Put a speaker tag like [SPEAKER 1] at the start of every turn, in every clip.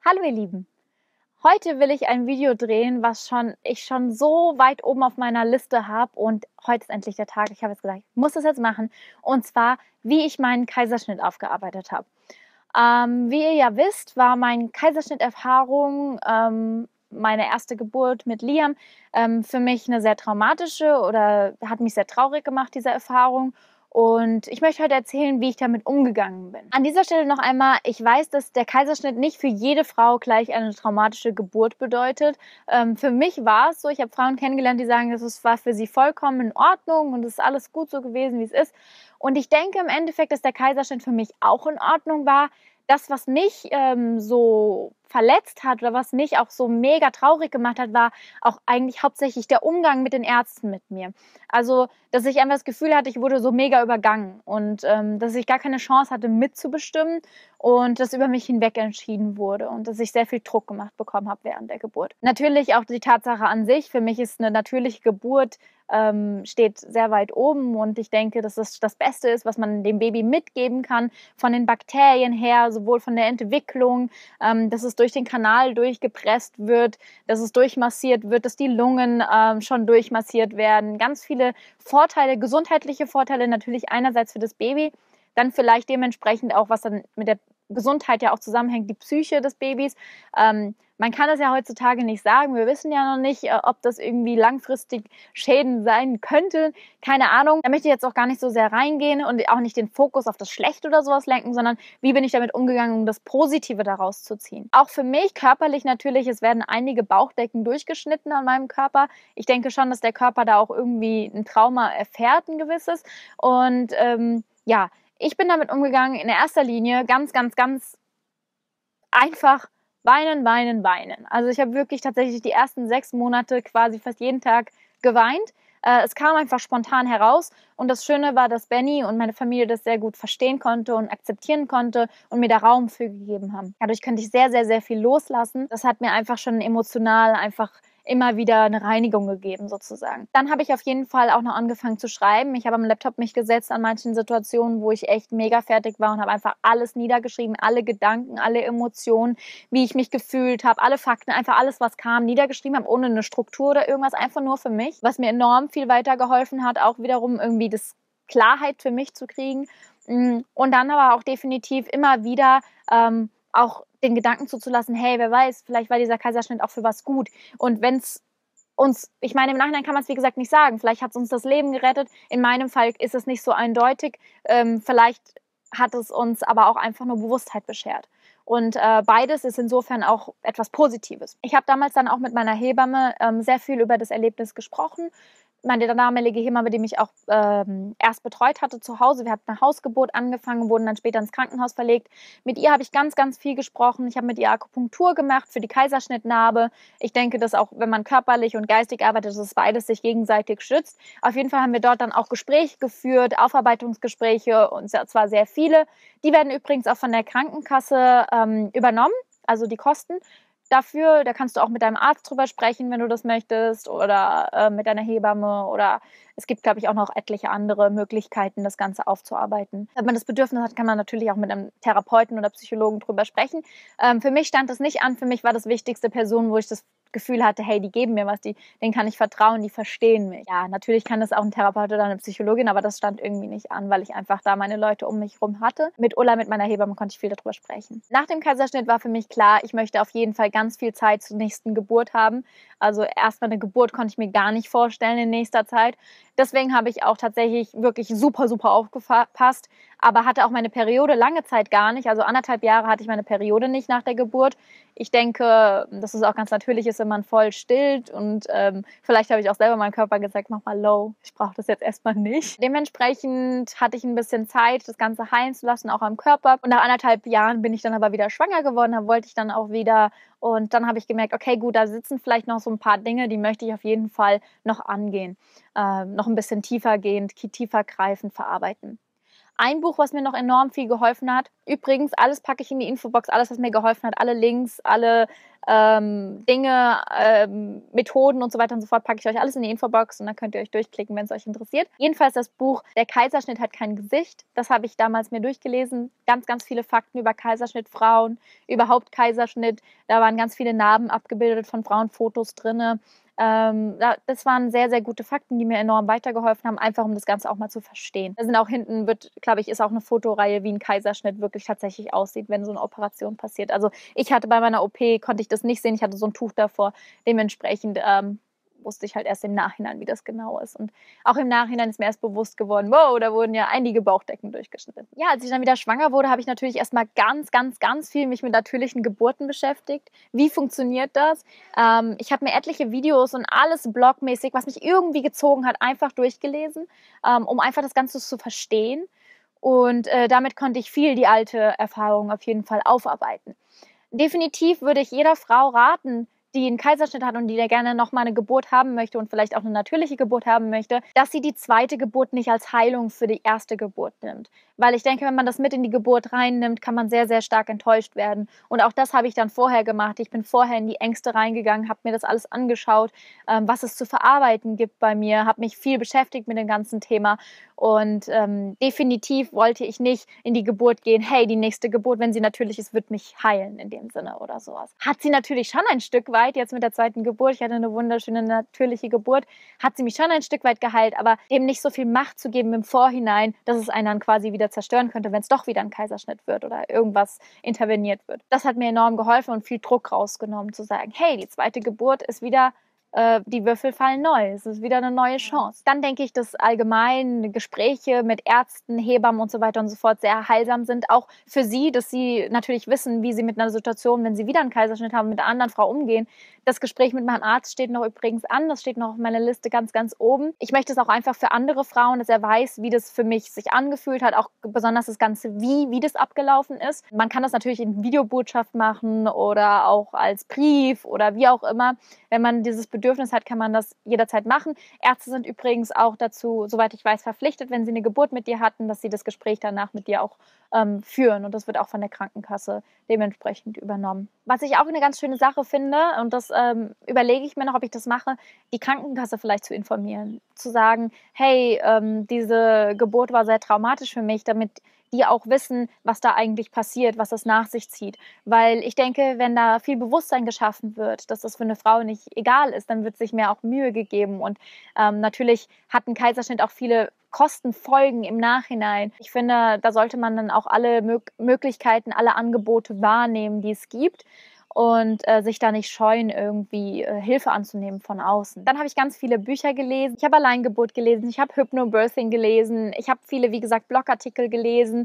[SPEAKER 1] Hallo ihr Lieben, heute will ich ein Video drehen, was ich schon so weit oben auf meiner Liste habe und heute ist endlich der Tag. Ich habe jetzt gesagt, ich muss das jetzt machen und zwar, wie ich meinen Kaiserschnitt aufgearbeitet habe. Wie ihr ja wisst, war meine Kaiserschnitterfahrung, meine erste Geburt mit Liam, für mich eine sehr traumatische oder hat mich sehr traurig gemacht, diese Erfahrung. Und ich möchte heute erzählen, wie ich damit umgegangen bin. An dieser Stelle noch einmal, ich weiß, dass der Kaiserschnitt nicht für jede Frau gleich eine traumatische Geburt bedeutet. Für mich war es so, ich habe Frauen kennengelernt, die sagen, war für sie vollkommen in Ordnung und es ist alles gut so gewesen, wie es ist. Und ich denke im Endeffekt, dass der Kaiserschnitt für mich auch in Ordnung war. Das, was mich so verletzt hat oder was mich auch so mega traurig gemacht hat, war auch eigentlich hauptsächlich der Umgang mit den Ärzten mit mir. Also, dass ich einfach das Gefühl hatte, ich wurde so mega übergangen und dass ich gar keine Chance hatte mitzubestimmen und dass über mich hinweg entschieden wurde und dass ich sehr viel Druck gemacht bekommen habe während der Geburt. Natürlich auch die Tatsache an sich, für mich ist eine natürliche Geburt steht sehr weit oben und ich denke, dass es das Beste ist, was man dem Baby mitgeben kann, von den Bakterien her, sowohl von der Entwicklung, dass es durch den Kanal durchgepresst wird, dass es durchmassiert wird, dass die Lungen schon durchmassiert werden. Ganz viele Vorteile, gesundheitliche Vorteile natürlich einerseits für das Baby, dann vielleicht dementsprechend auch, was dann mit der Gesundheit ja auch zusammenhängt, die Psyche des Babys. Man kann das ja heutzutage nicht sagen. Wir wissen ja noch nicht, ob das irgendwie langfristig Schäden sein könnte. Keine Ahnung. Da möchte ich jetzt auch gar nicht so sehr reingehen und auch nicht den Fokus auf das Schlechte oder sowas lenken, sondern wie bin ich damit umgegangen, um das Positive daraus zu ziehen. Auch für mich körperlich natürlich, es werden einige Bauchdecken durchgeschnitten an meinem Körper. Ich denke schon, dass der Körper da auch irgendwie ein Trauma erfährt, ein gewisses. Und ja, ich bin damit umgegangen in erster Linie ganz, ganz, ganz einfach weinen, weinen, weinen. Also ich habe wirklich tatsächlich die ersten 6 Monate quasi fast jeden Tag geweint. Es kam einfach spontan heraus und das Schöne war, dass Benny und meine Familie das sehr gut verstehen konnte und akzeptieren konnte und mir da Raum für gegeben haben. Dadurch konnte ich sehr, sehr, sehr viel loslassen. Das hat mir einfach schon emotional einfach immer wieder eine Reinigung gegeben sozusagen. Dann habe ich auf jeden Fall auch noch angefangen zu schreiben. Ich habe am Laptop mich gesetzt an manchen Situationen, wo ich echt mega fertig war und habe einfach alles niedergeschrieben, alle Gedanken, alle Emotionen, wie ich mich gefühlt habe, alle Fakten, einfach alles, was kam, niedergeschrieben habe, ohne eine Struktur oder irgendwas, einfach nur für mich, was mir enorm viel weitergeholfen hat, auch wiederum irgendwie das Klarheit für mich zu kriegen. Und dann aber auch definitiv immer wieder auch den Gedanken zuzulassen, hey, wer weiß, vielleicht war dieser Kaiserschnitt auch für was gut. Und wenn es uns, ich meine, im Nachhinein kann man es wie gesagt nicht sagen, vielleicht hat es uns das Leben gerettet. In meinem Fall ist es nicht so eindeutig. Vielleicht hat es uns aber auch einfach nur Bewusstheit beschert. Und beides ist insofern auch etwas Positives. Ich habe damals dann auch mit meiner Hebamme sehr viel über das Erlebnis gesprochen. Meine damalige Hebamme, die mich auch erst betreut hatte zu Hause. Wir hatten eine Hausgeburt angefangen, wurden dann später ins Krankenhaus verlegt. Mit ihr habe ich ganz, ganz viel gesprochen. Ich habe mit ihr Akupunktur gemacht für die Kaiserschnittnarbe. Ich denke, dass auch, wenn man körperlich und geistig arbeitet, dass beides sich gegenseitig schützt. Auf jeden Fall haben wir dort dann auch Gespräche geführt, Aufarbeitungsgespräche und zwar sehr viele. Die werden übrigens auch von der Krankenkasse übernommen, also die Kosten dafür. Da kannst du auch mit deinem Arzt drüber sprechen, wenn du das möchtest, oder mit deiner Hebamme, oder es gibt, glaube ich, auch noch etliche andere Möglichkeiten, das Ganze aufzuarbeiten. Wenn man das Bedürfnis hat, kann man natürlich auch mit einem Therapeuten oder Psychologen drüber sprechen. Für mich stand das nicht an. Für mich war das wichtigste Person, wo ich das Gefühl hatte, hey, die geben mir was, denen kann ich vertrauen, die verstehen mich. Ja, natürlich kann das auch ein Therapeut oder eine Psychologin, aber das stand irgendwie nicht an, weil ich einfach da meine Leute um mich herum hatte. Mit Ulla, mit meiner Hebamme, konnte ich viel darüber sprechen. Nach dem Kaiserschnitt war für mich klar, ich möchte auf jeden Fall ganz viel Zeit zur nächsten Geburt haben. Also erstmal eine Geburt konnte ich mir gar nicht vorstellen in nächster Zeit. Deswegen habe ich auch tatsächlich wirklich super, super aufgepasst, aber hatte auch meine Periode lange Zeit gar nicht. Also 1,5 Jahre hatte ich meine Periode nicht nach der Geburt. Ich denke, dass es auch ganz natürlich ist, wenn man voll stillt und vielleicht habe ich auch selber meinem Körper gesagt, mach mal low, ich brauche das jetzt erstmal nicht. Dementsprechend hatte ich ein bisschen Zeit, das Ganze heilen zu lassen, auch am Körper. Und nach 1,5 Jahren bin ich dann aber wieder schwanger geworden, da wollte ich dann auch wieder. Und dann habe ich gemerkt, okay, gut, da sitzen vielleicht noch so ein paar Dinge, die möchte ich auf jeden Fall noch angehen. Noch ein bisschen tiefer gehend, tiefer greifend verarbeiten. Ein Buch, was mir noch enorm viel geholfen hat, übrigens, alles packe ich in die Infobox, alles, was mir geholfen hat, alle Links, alle Dinge, Methoden und so weiter und so fort, packe ich euch alles in die Infobox und dann könnt ihr euch durchklicken, wenn es euch interessiert. Jedenfalls das Buch Der Kaiserschnitt hat kein Gesicht. Das habe ich damals mir durchgelesen. Ganz, ganz viele Fakten über Kaiserschnitt, Frauen, überhaupt Kaiserschnitt. Da waren ganz viele Narben abgebildet von Frauenfotos drin. Das waren sehr, sehr gute Fakten, die mir enorm weitergeholfen haben, einfach um das Ganze auch mal zu verstehen. Da sind auch hinten, glaube ich, ist auch eine Fotoreihe, wie ein Kaiserschnitt wirklich tatsächlich aussieht, wenn so eine Operation passiert. Also ich hatte bei meiner OP, konnte ich das nicht sehen, ich hatte so ein Tuch davor. Dementsprechend wusste ich halt erst im Nachhinein, wie das genau ist. Und auch im Nachhinein ist mir erst bewusst geworden, wow, da wurden ja einige Bauchdecken durchgeschnitten. Ja, als ich dann wieder schwanger wurde, habe ich natürlich erstmal ganz, ganz, ganz viel mich mit natürlichen Geburten beschäftigt. Wie funktioniert das? Ich habe mir etliche Videos und alles blogmäßig, was mich irgendwie gezogen hat, einfach durchgelesen, um einfach das Ganze zu verstehen. Und damit konnte ich viel die alte Erfahrung auf jeden Fall aufarbeiten. Definitiv würde ich jeder Frau raten, die einen Kaiserschnitt hat und die gerne noch mal eine Geburt haben möchte und vielleicht auch eine natürliche Geburt haben möchte, dass sie die zweite Geburt nicht als Heilung für die erste Geburt nimmt. Weil ich denke, wenn man das mit in die Geburt reinnimmt, kann man sehr, sehr stark enttäuscht werden. Und auch das habe ich dann vorher gemacht. Ich bin vorher in die Ängste reingegangen, habe mir das alles angeschaut, was es zu verarbeiten gibt bei mir, habe mich viel beschäftigt mit dem ganzen Thema. Und definitiv wollte ich nicht in die Geburt gehen, hey, die nächste Geburt, wenn sie natürlich ist, wird mich heilen in dem Sinne oder sowas. Hat sie natürlich schon ein Stück weit, jetzt mit der zweiten Geburt, ich hatte eine wunderschöne natürliche Geburt, hat sie mich schon ein Stück weit geheilt, aber eben nicht so viel Macht zu geben im Vorhinein, dass es einen dann quasi wieder zerstören könnte, wenn es doch wieder ein Kaiserschnitt wird oder irgendwas interveniert wird. Das hat mir enorm geholfen und viel Druck rausgenommen, zu sagen, hey, die zweite Geburt ist wieder die Würfel fallen neu. Es ist wieder eine neue Chance. Dann denke ich, dass allgemein Gespräche mit Ärzten, Hebammen und so weiter und so fort sehr heilsam sind. Auch für sie, dass sie natürlich wissen, wie sie mit einer Situation, wenn sie wieder einen Kaiserschnitt haben, mit einer anderen Frau umgehen. Das Gespräch mit meinem Arzt steht noch übrigens an. Das steht noch auf meiner Liste ganz, ganz oben. Ich möchte es auch einfach für andere Frauen, dass er weiß, wie das für mich sich angefühlt hat. Auch besonders das Ganze, wie das abgelaufen ist. Man kann das natürlich in Videobotschaft machen oder auch als Brief oder wie auch immer. Wenn man dieses Bedürfnis hat, kann man das jederzeit machen. Ärzte sind übrigens auch dazu, soweit ich weiß, verpflichtet, wenn sie eine Geburt mit dir hatten, dass sie das Gespräch danach mit dir auch führen. Und das wird auch von der Krankenkasse dementsprechend übernommen. Was ich auch eine ganz schöne Sache finde, und das überlege ich mir noch, ob ich das mache, die Krankenkasse vielleicht zu informieren. Zu sagen, hey, diese Geburt war sehr traumatisch für mich, damit die auch wissen, was da eigentlich passiert, was das nach sich zieht. Weil ich denke, wenn da viel Bewusstsein geschaffen wird, dass das für eine Frau nicht egal ist, dann wird sich mehr auch Mühe gegeben. Und natürlich hat ein Kaiserschnitt auch viele Kostenfolgen im Nachhinein. Ich finde, da sollte man dann auch alle Möglichkeiten, alle Angebote wahrnehmen, die es gibt. Und sich da nicht scheuen, irgendwie Hilfe anzunehmen von außen. Dann habe ich ganz viele Bücher gelesen. Ich habe Alleingeburt gelesen, ich habe Hypnobirthing gelesen, ich habe viele, wie gesagt, Blogartikel gelesen,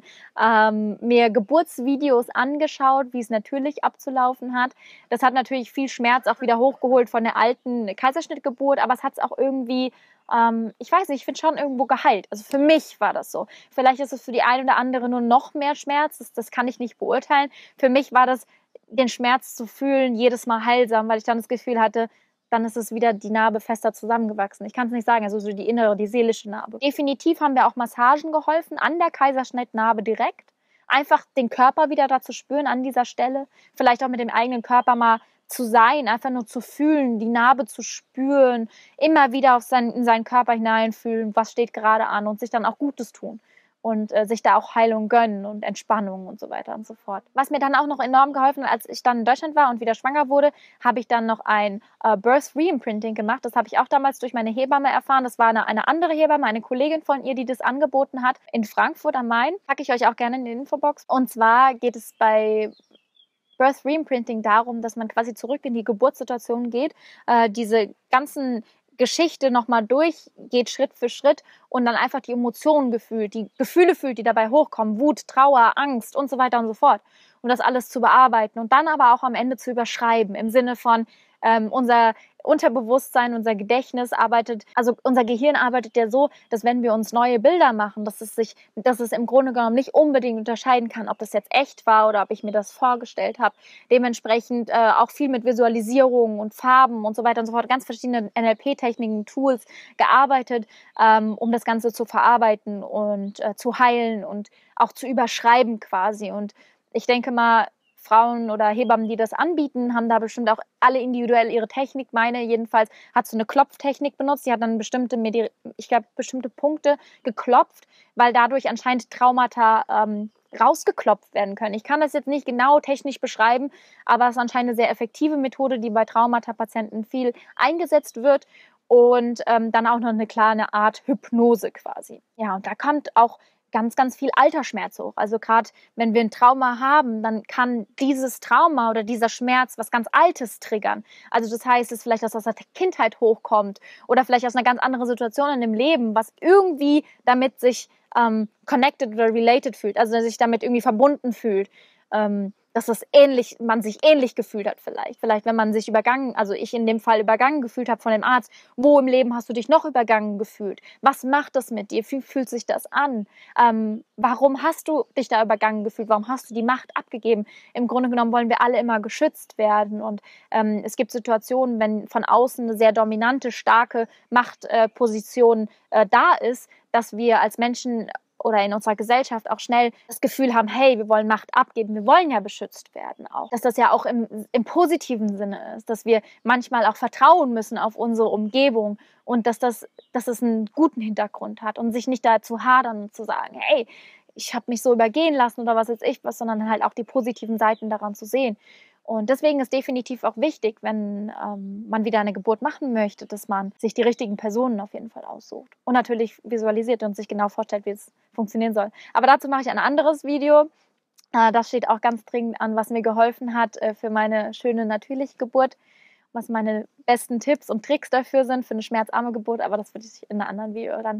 [SPEAKER 1] mir Geburtsvideos angeschaut, wie es natürlich abzulaufen hat. Das hat natürlich viel Schmerz auch wieder hochgeholt von der alten Kaiserschnittgeburt, aber es hat es auch irgendwie ich weiß nicht, ich finde schon irgendwo geheilt. Also für mich war das so. Vielleicht ist es für die eine oder andere nur noch mehr Schmerz, das kann ich nicht beurteilen. Für mich war das, den Schmerz zu fühlen, jedes Mal heilsam, weil ich dann das Gefühl hatte, dann ist es wieder die Narbe fester zusammengewachsen. Ich kann es nicht sagen, also so die innere, die seelische Narbe. Definitiv haben mir auch Massagen geholfen, an der Kaiserschnittnarbe direkt. Einfach den Körper wieder da zu spüren an dieser Stelle. Vielleicht auch mit dem eigenen Körper mal zu sein, einfach nur zu fühlen, die Narbe zu spüren, immer wieder in seinen Körper hineinfühlen, was steht gerade an und sich dann auch Gutes tun und sich da auch Heilung gönnen und Entspannung und so weiter und so fort. Was mir dann auch noch enorm geholfen hat, als ich dann in Deutschland war und wieder schwanger wurde, habe ich dann noch ein Birth Reimprinting gemacht. Das habe ich auch damals durch meine Hebamme erfahren. Das war eine andere Hebamme, eine Kollegin von ihr, die das angeboten hat in Frankfurt am Main. Packe ich euch auch gerne in die Infobox. Und zwar geht es bei Birth Reimprinting darum, dass man quasi zurück in die Geburtssituation geht, diese ganzen Geschichte nochmal durchgeht, Schritt für Schritt und dann einfach die Emotionen gefühlt, die Gefühle fühlt, die dabei hochkommen, Wut, Trauer, Angst und so weiter und so fort. Und das alles zu bearbeiten und dann aber auch am Ende zu überschreiben, im Sinne von unser Unterbewusstsein, unser Gedächtnis arbeitet, also unser Gehirn arbeitet ja so, dass wenn wir uns neue Bilder machen, dass es im Grunde genommen nicht unbedingt unterscheiden kann, ob das jetzt echt war oder ob ich mir das vorgestellt habe. Dementsprechend auch viel mit Visualisierungen und Farben und so weiter und so fort, ganz verschiedene NLP-Techniken, Tools gearbeitet, um das Ganze zu verarbeiten und zu heilen und auch zu überschreiben quasi. Und ich denke mal, Frauen oder Hebammen, die das anbieten, haben da bestimmt auch alle individuell ihre Technik. Meine jedenfalls hat so eine Klopftechnik benutzt. Die hat dann bestimmte Punkte geklopft, weil dadurch anscheinend Traumata rausgeklopft werden können. Ich kann das jetzt nicht genau technisch beschreiben, aber es ist anscheinend eine sehr effektive Methode, die bei Traumata-Patienten viel eingesetzt wird. Und dann auch noch eine kleine Art Hypnose quasi. Ja, und da kommt auch ganz, ganz viel Altersschmerz hoch. Also gerade wenn wir ein Trauma haben, dann kann dieses Trauma oder dieser Schmerz was ganz Altes triggern. Also das heißt, es ist vielleicht aus der Kindheit hochkommt oder vielleicht aus einer ganz anderen Situation in dem Leben, was irgendwie damit sich connected oder related fühlt, also dass sich damit irgendwie verbunden fühlt. Dass man sich ähnlich gefühlt hat vielleicht. Vielleicht, wenn man sich übergangen, also ich in dem Fall übergangen gefühlt habe von dem Arzt, wo im Leben hast du dich noch übergangen gefühlt? Was macht das mit dir? Wie fühlt sich das an? Warum hast du dich da übergangen gefühlt? Warum hast du die Macht abgegeben? Im Grunde genommen wollen wir alle immer geschützt werden und es gibt Situationen, wenn von außen eine sehr dominante, starke Machtposition da ist, dass wir als Menschen oder in unserer Gesellschaft auch schnell das Gefühl haben, hey, wir wollen Macht abgeben, wir wollen ja beschützt werden auch. Dass das ja auch im positiven Sinne ist, dass wir manchmal auch vertrauen müssen auf unsere Umgebung und dass es einen guten Hintergrund hat und sich nicht dazu hadern und zu sagen, hey, ich habe mich so übergehen lassen oder was weiß ich was, sondern halt auch die positiven Seiten daran zu sehen. Und deswegen ist definitiv auch wichtig, wenn man wieder eine Geburt machen möchte, dass man sich die richtigen Personen auf jeden Fall aussucht. Und natürlich visualisiert und sich genau vorstellt, wie es funktionieren soll. Aber dazu mache ich ein anderes Video. Das steht auch ganz dringend an, was mir geholfen hat für meine schöne natürliche Geburt. Was meine besten Tipps und Tricks dafür sind für eine schmerzarme Geburt. Aber das würde ich in einem anderen Video dann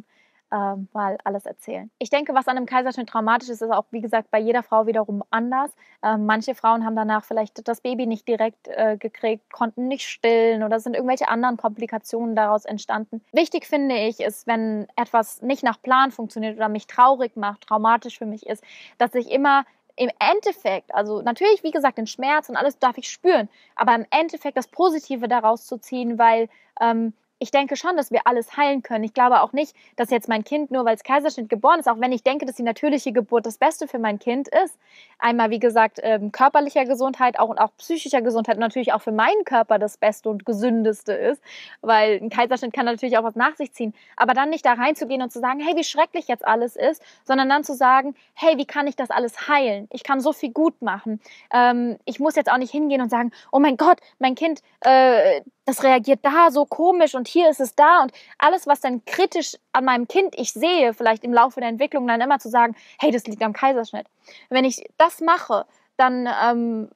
[SPEAKER 1] mal alles erzählen. Ich denke, was an einem Kaiserschnitt traumatisch ist, ist auch, wie gesagt, bei jeder Frau wiederum anders. Manche Frauen haben danach vielleicht das Baby nicht direkt gekriegt, konnten nicht stillen oder sind irgendwelche anderen Komplikationen daraus entstanden. Wichtig finde ich, ist, wenn etwas nicht nach Plan funktioniert oder mich traurig macht, traumatisch für mich ist, dass ich immer im Endeffekt, also natürlich, wie gesagt, den Schmerz und alles darf ich spüren, aber im Endeffekt das Positive daraus zu ziehen, weil ich denke schon, dass wir alles heilen können. Ich glaube auch nicht, dass jetzt mein Kind, nur weil es Kaiserschnitt geboren ist, auch wenn ich denke, dass die natürliche Geburt das Beste für mein Kind ist, einmal, wie gesagt, körperlicher Gesundheit auch und auch psychischer Gesundheit und natürlich auch für meinen Körper das Beste und Gesündeste ist, weil ein Kaiserschnitt kann natürlich auch was nach sich ziehen, aber dann nicht da reinzugehen und zu sagen, hey, wie schrecklich jetzt alles ist, sondern dann zu sagen, hey, wie kann ich das alles heilen? Ich kann so viel gut machen. Ich muss jetzt auch nicht hingehen und sagen, oh mein Gott, mein Kind, das reagiert da so komisch und hier ist es da und alles, was dann kritisch an meinem Kind ich sehe, vielleicht im Laufe der Entwicklung, dann immer zu sagen, hey, das liegt am Kaiserschnitt. Wenn ich das mache, dann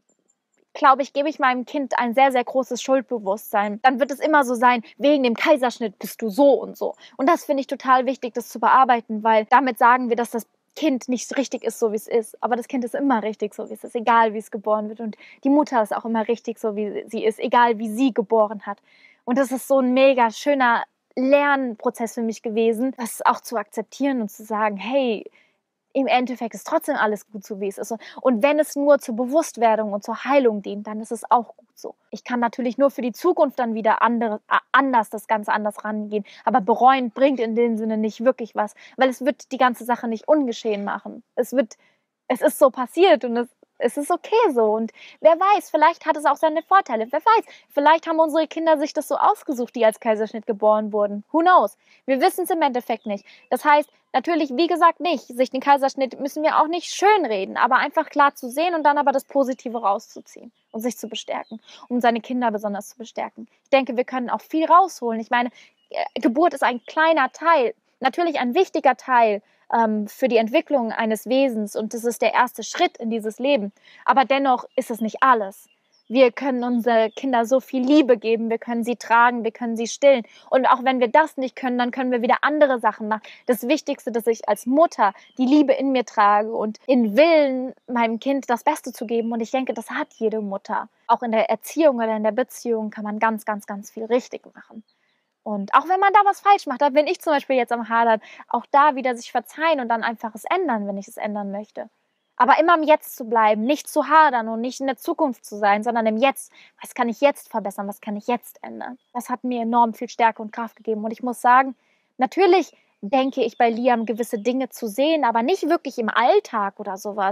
[SPEAKER 1] glaube ich, gebe ich meinem Kind ein sehr, sehr großes Schuldbewusstsein. Dann wird es immer so sein, wegen dem Kaiserschnitt bist du so und so. Und das finde ich total wichtig, das zu bearbeiten, weil damit sagen wir, dass das Kind nicht richtig ist, so wie es ist. Aber das Kind ist immer richtig, so wie es ist, egal wie es geboren wird. Und die Mutter ist auch immer richtig, so wie sie ist, egal wie sie geboren hat. Und das ist so ein mega schöner Lernprozess für mich gewesen, das auch zu akzeptieren und zu sagen, hey, im Endeffekt ist trotzdem alles gut so, wie es ist. Und wenn es nur zur Bewusstwerdung und zur Heilung dient, dann ist es auch gut so. Ich kann natürlich nur für die Zukunft dann wieder anders das Ganze anders rangehen. Aber bereuen bringt in dem Sinne nicht wirklich was, weil es wird die ganze Sache nicht ungeschehen machen. Es ist so passiert und es ist okay so. Und wer weiß, vielleicht hat es auch seine Vorteile. Wer weiß, vielleicht haben unsere Kinder sich das so ausgesucht, die als Kaiserschnitt geboren wurden. Who knows? Wir wissen es im Endeffekt nicht. Das heißt, natürlich, wie gesagt, nicht. Sich den Kaiserschnitt müssen wir auch nicht schönreden, aber einfach klar zu sehen und dann aber das Positive rauszuziehen und sich zu bestärken, um seine Kinder besonders zu bestärken. Ich denke, wir können auch viel rausholen. Ich meine, Geburt ist ein kleiner Teil, natürlich ein wichtiger Teil für die Entwicklung eines Wesens und das ist der erste Schritt in dieses Leben. Aber dennoch ist es nicht alles. Wir können unsere Kinder so viel Liebe geben, wir können sie tragen, wir können sie stillen. Und auch wenn wir das nicht können, dann können wir wieder andere Sachen machen. Das Wichtigste, dass ich als Mutter die Liebe in mir trage und in Willen meinem Kind das Beste zu geben. Und ich denke, das hat jede Mutter. Auch in der Erziehung oder in der Beziehung kann man ganz, ganz, ganz viel richtig machen. Und auch wenn man da was falsch macht, da bin ich zum Beispiel jetzt am Hadern, auch da wieder sich verzeihen und dann einfach es ändern, wenn ich es ändern möchte. Aber immer im Jetzt zu bleiben, nicht zu hadern und nicht in der Zukunft zu sein, sondern im Jetzt. Was kann ich jetzt verbessern? Was kann ich jetzt ändern? Das hat mir enorm viel Stärke und Kraft gegeben. Und ich muss sagen, natürlich denke ich bei Liam gewisse Dinge zu sehen, aber nicht wirklich im Alltag oder sowas,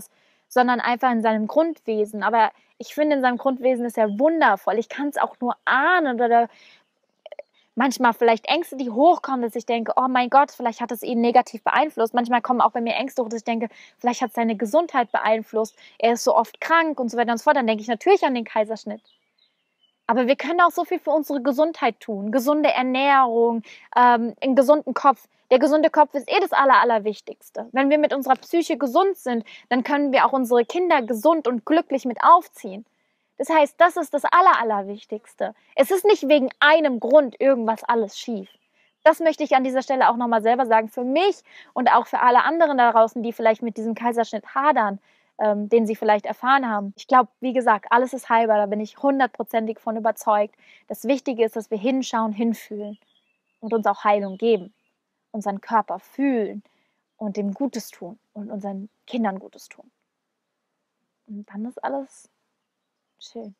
[SPEAKER 1] sondern einfach in seinem Grundwesen. Aber ich finde, in seinem Grundwesen ist er wundervoll. Ich kann es auch nur ahnen oder manchmal vielleicht Ängste, die hochkommen, dass ich denke, oh mein Gott, vielleicht hat es ihn negativ beeinflusst. Manchmal kommen auch bei mir Ängste hoch, dass ich denke, vielleicht hat es seine Gesundheit beeinflusst. Er ist so oft krank und so weiter und so fort. Dann denke ich natürlich an den Kaiserschnitt. Aber wir können auch so viel für unsere Gesundheit tun. Gesunde Ernährung, einen gesunden Kopf. Der gesunde Kopf ist das Allerwichtigste. Wenn wir mit unserer Psyche gesund sind, dann können wir auch unsere Kinder gesund und glücklich mit aufziehen. Das heißt, das ist das Allerwichtigste. Es ist nicht wegen einem Grund irgendwas alles schief. Das möchte ich an dieser Stelle auch nochmal selber sagen. Für mich und auch für alle anderen da draußen, die vielleicht mit diesem Kaiserschnitt hadern, den sie vielleicht erfahren haben. Ich glaube, wie gesagt, alles ist heilbar, da bin ich 100%ig von überzeugt. Das Wichtige ist, dass wir hinschauen, hinfühlen und uns auch Heilung geben, unseren Körper fühlen und dem Gutes tun und unseren Kindern Gutes tun. Und dann ist alles schön.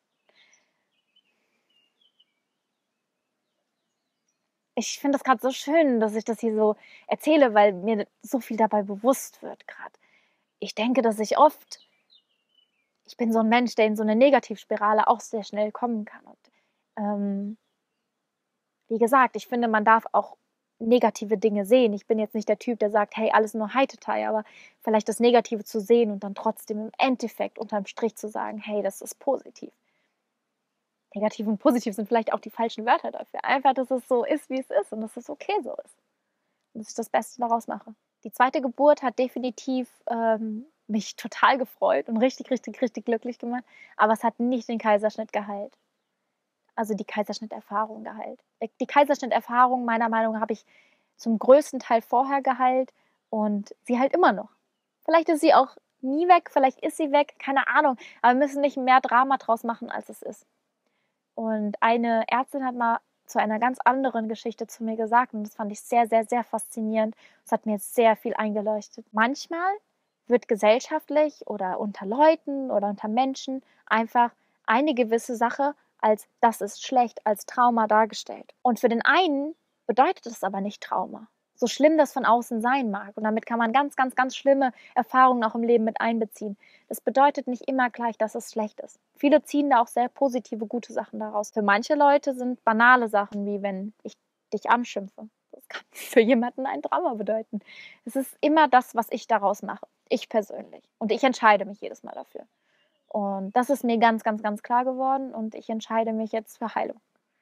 [SPEAKER 1] Ich finde das gerade so schön, dass ich das hier so erzähle, weil mir so viel dabei bewusst wird gerade. Ich denke, dass ich bin so ein Mensch, der in so eine Negativspirale auch sehr schnell kommen kann. Und wie gesagt, ich finde, man darf auch negative Dinge sehen. Ich bin jetzt nicht der Typ, der sagt, hey, alles nur Heiterei, aber vielleicht das Negative zu sehen und dann trotzdem im Endeffekt unterm Strich zu sagen, hey, das ist positiv. Negativ und positiv sind vielleicht auch die falschen Wörter dafür. Einfach, dass es so ist, wie es ist und dass es okay so ist. Und dass ich das Beste daraus mache. Die zweite Geburt hat definitiv mich total gefreut und richtig, richtig, richtig glücklich gemacht. Aber es hat nicht den Kaiserschnitt geheilt. Also die Kaiserschnitterfahrung geheilt. Die Kaiserschnitterfahrung, meiner Meinung nach, habe ich zum größten Teil vorher geheilt und sie heilt immer noch. Vielleicht ist sie auch nie weg, vielleicht ist sie weg, keine Ahnung. Aber wir müssen nicht mehr Drama draus machen, als es ist. Und eine Ärztin hat mal zu einer ganz anderen Geschichte zu mir gesagt und das fand ich sehr, sehr, sehr faszinierend. Das hat mir jetzt sehr viel eingeleuchtet. Manchmal wird gesellschaftlich oder unter Leuten oder unter Menschen einfach eine gewisse Sache als das ist schlecht, als Trauma dargestellt. Und für den einen bedeutet es aber nicht Trauma. So schlimm das von außen sein mag. Und damit kann man ganz, ganz, ganz schlimme Erfahrungen auch im Leben mit einbeziehen. Das bedeutet nicht immer gleich, dass es schlecht ist. Viele ziehen da auch sehr positive, gute Sachen daraus. Für manche Leute sind banale Sachen, wie wenn ich dich anschimpfe. Das kann für jemanden ein Trauma bedeuten. Es ist immer das, was ich daraus mache. Ich persönlich. Und ich entscheide mich jedes Mal dafür. Und das ist mir ganz, ganz, ganz klar geworden und ich entscheide mich jetzt für Heilung.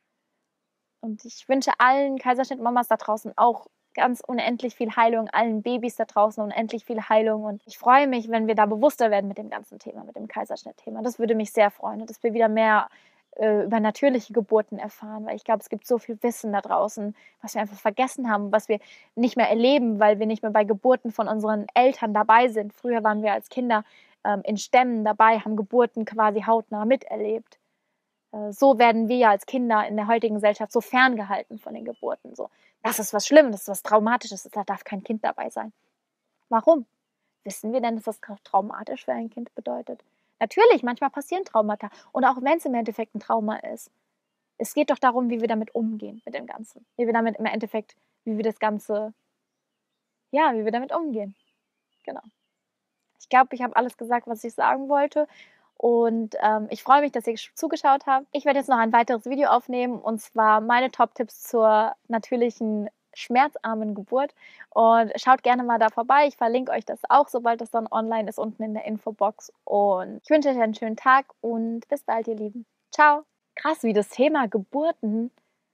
[SPEAKER 1] Und ich wünsche allen Kaiserschnittmamas da draußen auch ganz unendlich viel Heilung, allen Babys da draußen unendlich viel Heilung. Und ich freue mich, wenn wir da bewusster werden mit dem ganzen Thema, mit dem Kaiserschnittthema. Das würde mich sehr freuen, dass wir wieder mehr über natürliche Geburten erfahren, weil ich glaube, es gibt so viel Wissen da draußen, was wir einfach vergessen haben, was wir nicht mehr erleben, weil wir nicht mehr bei Geburten von unseren Eltern dabei sind. Früher waren wir als Kinder in Stämmen dabei, haben Geburten quasi hautnah miterlebt. So werden wir ja als Kinder in der heutigen Gesellschaft so ferngehalten von den Geburten. So, das ist was Schlimmes, das ist was Traumatisches, da darf kein Kind dabei sein. Warum? Wissen wir denn, dass das traumatisch für ein Kind bedeutet? Natürlich, manchmal passieren Traumata. Und auch wenn es im Endeffekt ein Trauma ist. Es geht doch darum, wie wir damit umgehen, mit dem Ganzen. Wie wir damit im Endeffekt, wie wir das Ganze, ja, wie wir damit umgehen. Genau. Ich glaube, ich habe alles gesagt, was ich sagen wollte. Und ich freue mich, dass ihr zugeschaut habt. Ich werde jetzt noch ein weiteres Video aufnehmen und zwar meine Top-Tipps zur natürlichen schmerzarmen Geburt. Und schaut gerne mal da vorbei. Ich verlinke euch das auch, sobald das dann online ist, unten in der Infobox. Und ich wünsche euch einen schönen Tag und bis bald, ihr Lieben. Ciao. Krass, wie das Thema Geburten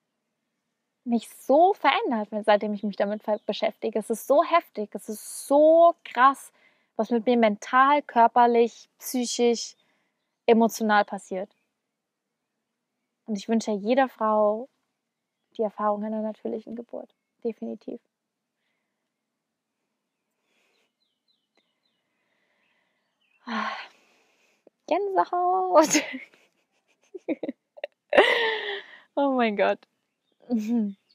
[SPEAKER 1] mich so verändert, seitdem ich mich damit beschäftige. Es ist so heftig, es ist so krass, was mit mir mental, körperlich, psychisch, emotional passiert. Und ich wünsche jeder Frau die Erfahrung einer natürlichen Geburt. Definitiv. Gänsehaut. Oh mein Gott.